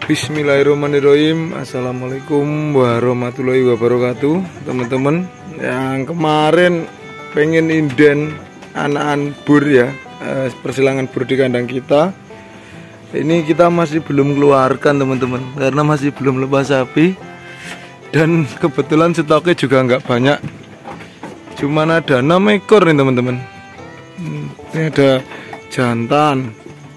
Bismillahirrahmanirrahim. Assalamualaikum warahmatullahi wabarakatuh. Teman-teman yang kemarin pengen inden anakan bur ya, persilangan bur di kandang kita, ini kita masih belum keluarkan teman-teman, karena masih belum lepas sapi. Dan kebetulan stoknya juga nggak banyak, cuman ada 6 ekor nih teman-teman. Ini ada jantan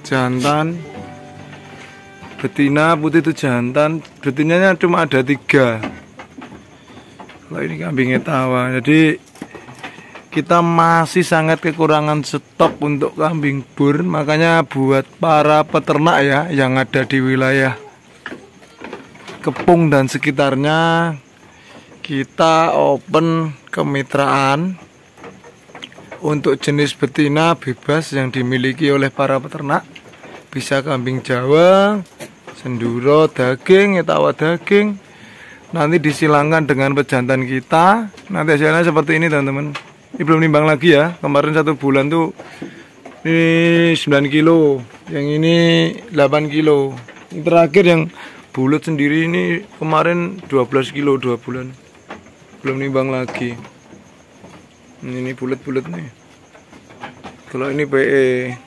betina putih itu jantan, betinanya cuma ada 3. Kalau ini kambing etawa, jadi kita masih sangat kekurangan stok untuk kambing bur. Makanya buat para peternak ya yang ada di wilayah Kepung dan sekitarnya, kita open kemitraan untuk jenis betina bebas yang dimiliki oleh para peternak. Bisa kambing Jawa, Senduro daging, etawa daging, nanti disilangkan dengan pejantan kita. Nanti hasilnya seperti ini teman-teman. Ini belum nimbang lagi ya. Kemarin 1 bulan tuh ini 9 kilo, yang ini 8 kilo. Yang terakhir yang bulat sendiri ini kemarin 12 kilo 2 bulan. Belum nimbang lagi. Ini bulat-bulat nih. Kalau ini PE,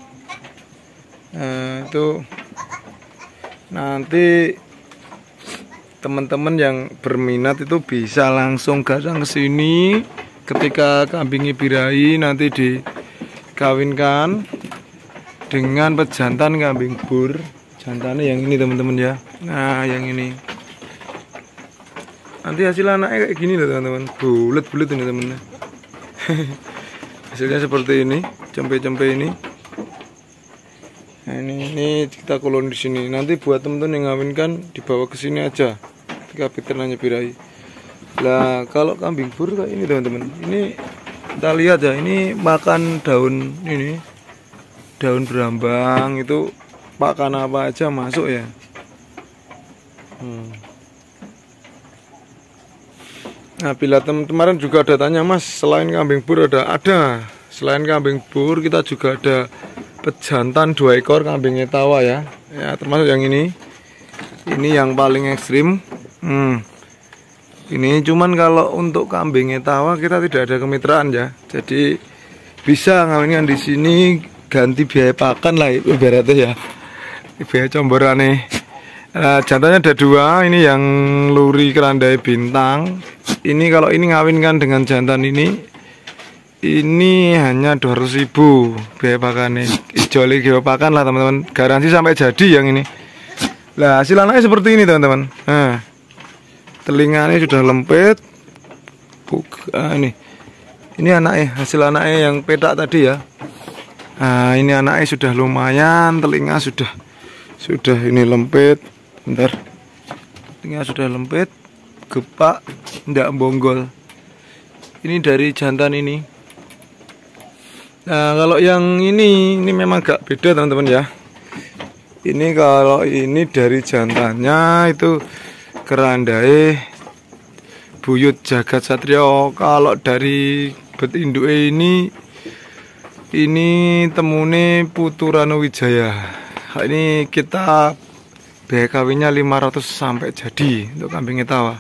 nah, itu nanti teman-teman yang berminat itu bisa langsung datang ke sini. Ketika kambingnya birahi nanti dikawinkan dengan pejantan kambing bur. Jantannya yang ini teman-teman ya. Nah yang ini nanti hasil anaknya kayak gini loh teman-teman, bulat-bulat ini teman-teman. Hasilnya seperti ini, cempe-cempe ini. Nah, ini kita kolon di sini. Nanti buat teman-teman yang ngawinkan dibawa ke sini aja ketika veterinanya birahi. Lah kalau kambing bur kayak ini teman-teman. Ini kita lihat ya, ini makan daun ini, daun berambang itu, pakan apa aja masuk ya. Nah bila kemarin juga ada tanya, Mas, selain kambing bur ada. Selain kambing bur kita juga ada pejantan 2 ekor kambing etawa ya. Ya termasuk yang ini yang paling ekstrim. Ini cuman kalau untuk kambing etawa kita tidak ada kemitraan ya. Jadi bisa ngawinkan di sini, ganti biaya pakan lah ibaratnya ya. Biaya comboran nih. Jantannya ada 2, ini yang luri kerandai bintang. Ini kalau ini ngawinkan dengan jantan ini hanya 200.000 biaya pakannya. Ijoli biaya pakan lah teman-teman, garansi sampai jadi yang ini. Lah hasil anaknya seperti ini teman-teman. Nah, telinganya sudah lempit. Ini anaknya, hasil anaknya yang petak tadi ya. Nah ini anaknya sudah lumayan, telinga sudah ini lempit. Bentar, telinga sudah lempit, gepak, tidak bonggol. Ini dari jantan ini. Nah kalau yang ini memang agak beda teman-teman ya. Ini kalau ini dari jantannya itu kerandai buyut jagat satrio. Kalau dari betindu ini temune Puturano Wijaya. Ini kita biaya kawinnya 500 sampai jadi untuk kambing etawa.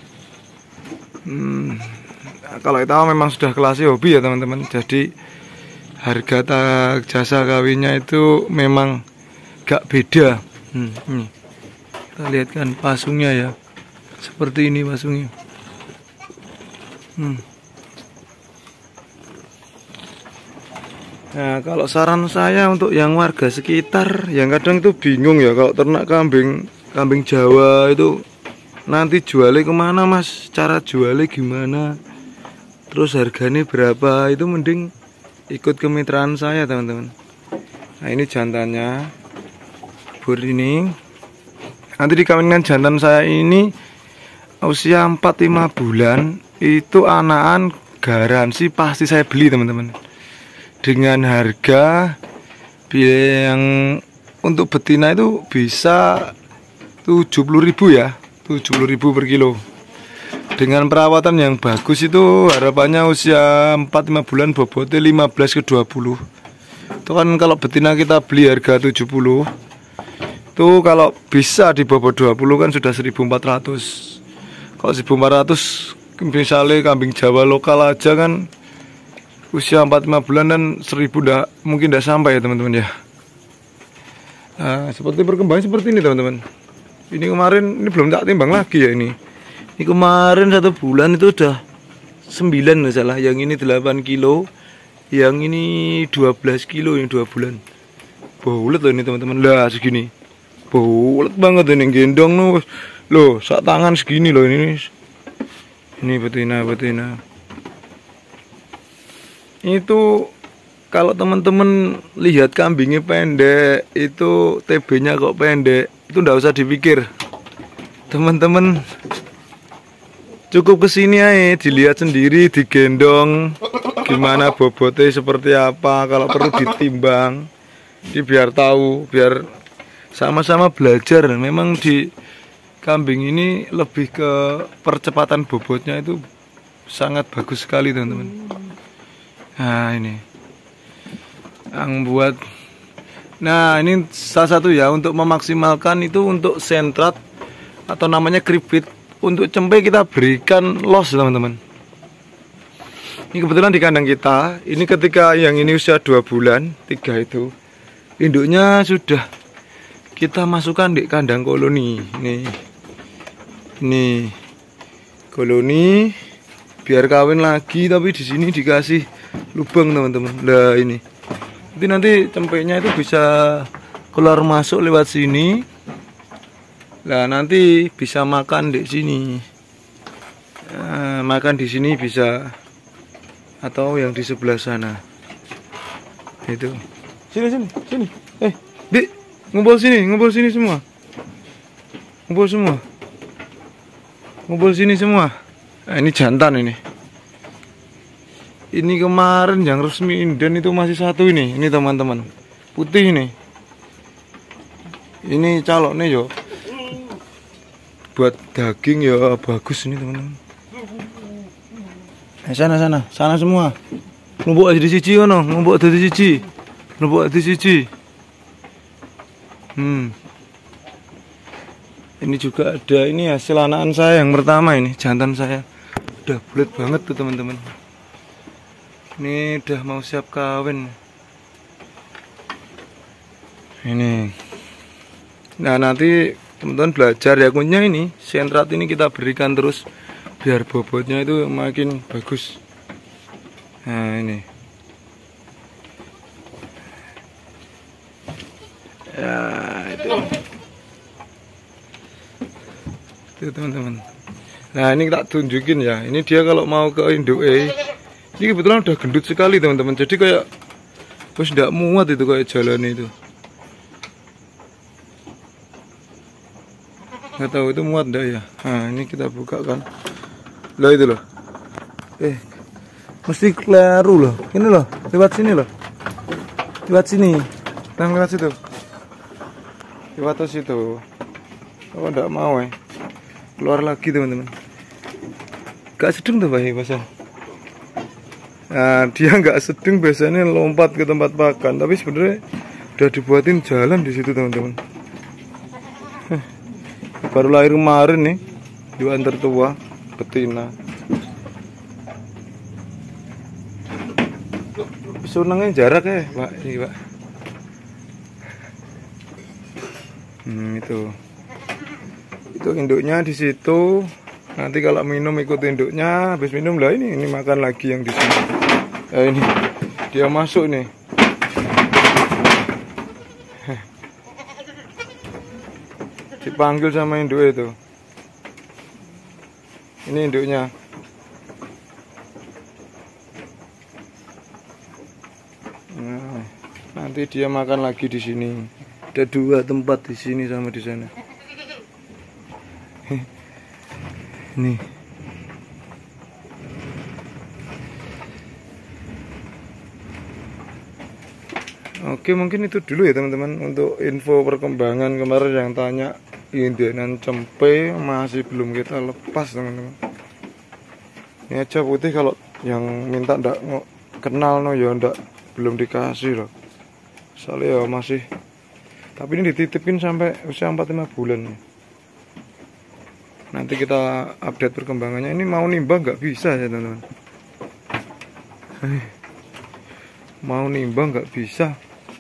Kalau etawa memang sudah kelasnya hobi ya teman-teman. Jadi harga jasa kawinnya itu memang gak beda. Kita lihat kan pasungnya ya, seperti ini pasungnya. Nah kalau saran saya untuk yang warga sekitar yang kadang itu bingung ya, kalau ternak kambing Jawa itu nanti jualnya kemana, Mas, cara jualnya gimana, terus harganya berapa, itu mending ikut kemitraan saya teman-teman. Nah ini jantannya bur ini, nanti dikawinkan jantan saya ini usia 4-5 bulan. Itu anakan garansi pasti saya beli teman-teman, dengan harga yang untuk betina itu bisa 70.000 ya, 70.000 per kilo. Dengan perawatan yang bagus itu harapannya usia 4-5 bulan bobotnya 15 ke 20. Itu kan kalau betina kita beli harga 70, Tuh kalau bisa di bobot 20 kan sudah 1.400. Kalau 1.400 misalnya kambing Jawa lokal aja kan usia 4-5 bulan dan 1.000 mungkin tidak sampai ya teman-teman ya. Nah, seperti perkembangan seperti ini teman-teman. Ini kemarin, ini belum tak timbang lagi ya ini. Ini kemarin 1 bulan itu udah 9 salah. Yang ini 8 kilo, yang ini 12 kilo yang 2 bulan. Bulet loh ini teman-teman. Lah segini. Bulet banget ini gendong loh, sak tangan segini loh ini. Ini betina. Itu kalau teman-teman lihat kambingnya pendek, itu TB-nya kok pendek, itu nggak usah dipikir. Teman-teman cukup kesini aja, dilihat sendiri, digendong, gimana bobotnya seperti apa, kalau perlu ditimbang, biar tahu, biar sama-sama belajar. Memang di kambing ini lebih ke percepatan bobotnya itu sangat bagus sekali teman-teman. Nah ini yang buat, nah ini salah satu ya untuk memaksimalkan itu untuk sentrat atau namanya kripit. Untuk cempe kita berikan los teman-teman. Ini kebetulan di kandang kita, ini ketika yang ini usia 2 bulan 3 itu induknya sudah kita masukkan di kandang koloni. Ini koloni biar kawin lagi, tapi di sini dikasih lubang teman-teman. Nah ini nanti cempenya itu bisa keluar masuk lewat sini. Nah nanti bisa makan di sini. Makan di sini bisa, atau yang di sebelah sana. Itu. Sini. Dik, ngumpul sini semua. Ngumpul sini semua. Nah, ini jantan ini. Ini kemarin yang resmi inden itu masih 1 ini. Ini teman-teman. Putih ini. Ini caloknya yo. Buat daging ya bagus ini teman-teman. Sana semua. Numpuk aja di siji kono, numpuk di siji. Ini juga ada, ini hasil anakan saya yang pertama ini, jantan saya. Udah bulat banget tuh teman-teman. Ini udah mau siap kawin. Ini. Nah, nanti teman-teman belajar ya kunyah ini, sentrat ini kita berikan terus biar bobotnya itu makin bagus. Nah ini ya, itu teman-teman. Nah ini tak tunjukin ya, ini dia kalau mau ke induk ini kebetulan udah gendut sekali teman-teman, jadi kayak terus tidak muat itu kayak jalan itu. Nggak tahu itu muat enggak ya. Nah ini kita buka kan. Loh itu loh. Mesti keliru loh. Ini loh, lewat sini loh. Lewat sini. Lewat situ. Lewat situ. Oh enggak mau keluar lagi teman-teman. Gak sedeng tuh bahasa. Nah dia nggak sedeng, biasanya lompat ke tempat pakan. Tapi sebenarnya udah dibuatin jalan di situ teman-teman. Baru lahir kemarin nih, dua tertua betina. Sunangnya jarak ya, Pak. Ini, Pak. Itu induknya di situ. Nanti kalau minum ikut induknya, habis minum lah ini makan lagi yang di sini. Ini dia masuk nih. Dipanggil sama induk itu. Ini induknya. Nah, nanti dia makan lagi di sini. Ada 2 tempat di sini sama di sana. Nih. Oke, mungkin itu dulu ya teman-teman untuk info perkembangan kemarin yang tanya indenan cempe masih belum kita lepas teman-teman. Ini aja putih, kalau yang minta ndak kenal no ya ndak belum dikasih loh. Soalnya ya masih Tapi ini dititipin sampai usia 4-5 bulan. Nanti kita update perkembangannya. Ini mau nimbang nggak bisa ya teman-teman. Mau nimbang nggak bisa.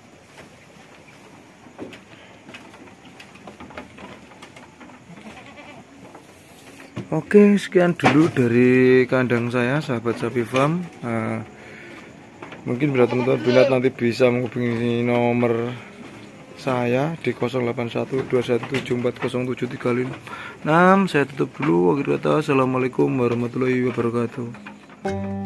Oke, sekian dulu dari kandang saya, sahabat sapi farm. Mungkin bila teman-teman minat nanti bisa menghubungi nomor saya di 081217407356. Saya tutup dulu. Akhir kata, assalamualaikum warahmatullahi wabarakatuh.